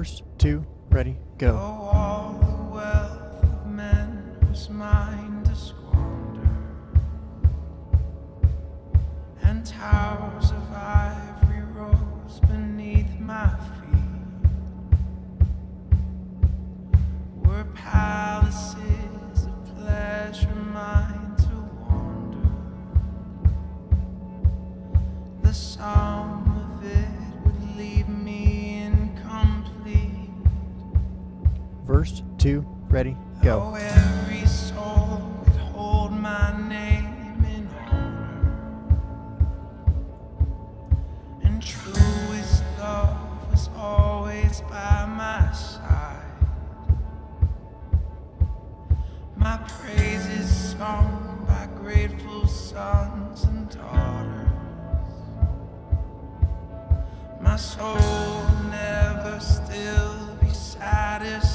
First, two, ready, go. Oh, all the wealth of men was mine to squander, and towers of ivory rose beneath my feet, were palaces of pleasure mine to wander. The sum of it would leave me incomplete. Verse, two, ready, go. Oh, every soul would hold my name in honor, and truest love was always by my side. My praises sung by grateful sons and daughters. My soul will never still be satisfied.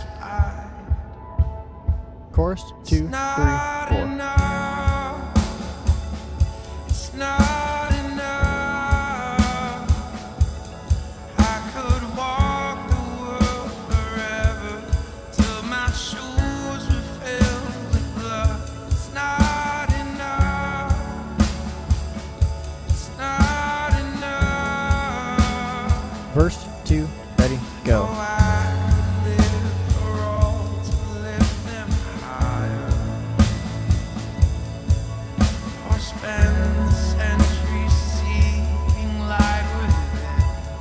Chorus, two, three, Not four. enough. It's not enough. I could walk the world forever till my shoes were filled with blood. It's not enough. It's not enough. Verse, two, ready, go. Oh, I could live for all to lift them higher, or spend the centuries seeking light within.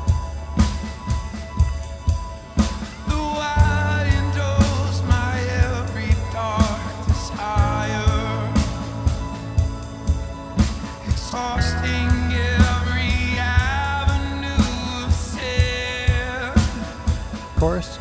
The wide indulge my every dark desire, exhausting every avenue of sin. Chorus,